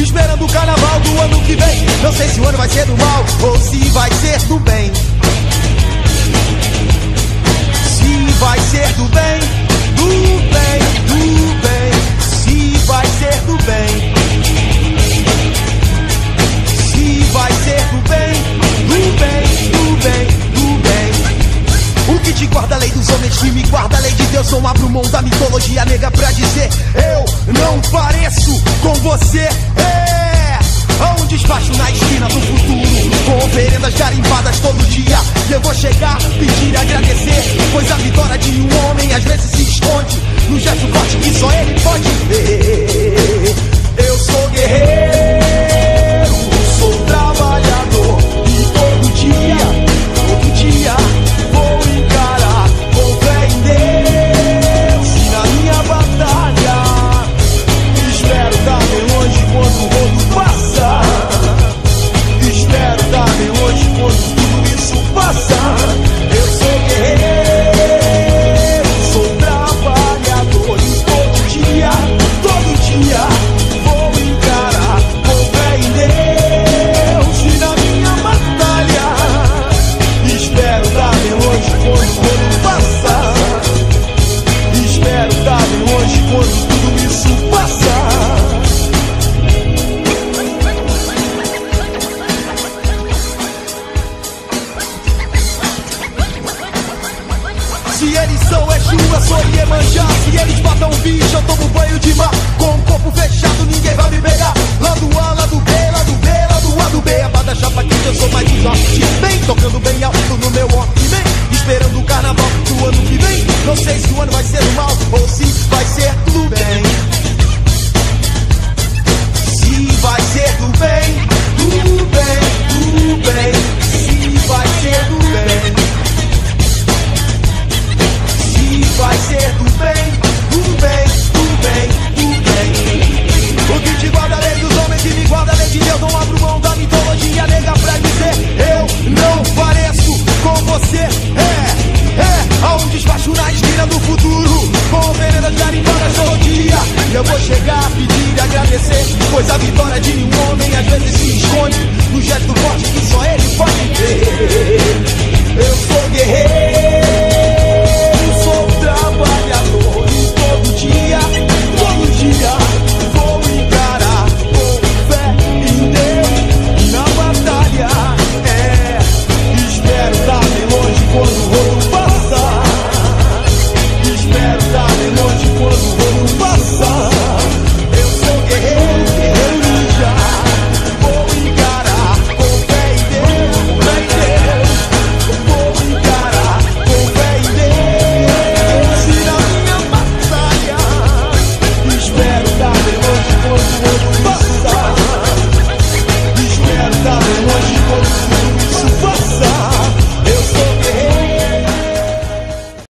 esperando o carnaval do ano que vem. Não sei se o ano vai ser do mal ou se vai ser do bem. Se vai ser do bem, do bem, do bem. Se vai ser do bem. Se vai ser do bem, do bem, do bem, do bem. O que te guarda a lei dos homens, que me guarda a lei de Deus. Não abro mão da mitologia nega pra dizer: eu não pareço com você. Há um despacho na esquina do futuro, com oferendas garimpadas todo dia. E eu vou chegar, pedir e agradecer, pois a vitória de um homem às vezes se esconde no gesto forte que só ele pode ver. Eu sou guerreiro, sou trabalhador, e todo dia vou encarar com fé em Deus. E na minha batalha espero estar bem longe quando o mundo passa. Espero estar bem longe quando tudo isso passa. Eu sou guerreiro, sou trabalhador, e todo dia vou encarar com fé em Deus. E na minha batalha espero estar bem longe quando o mundo passa. Espero estar bem longe quando tudo isso passa. Se eles são Exu, eu sou Iemanjá. Se eles matam um bicho, eu tomo banho de mar. Com o corpo fechado, ninguém vai me pegar. Lado A, lado B, lado B, lado A, do B. Abada chapa quente, eu sou mais um sorte.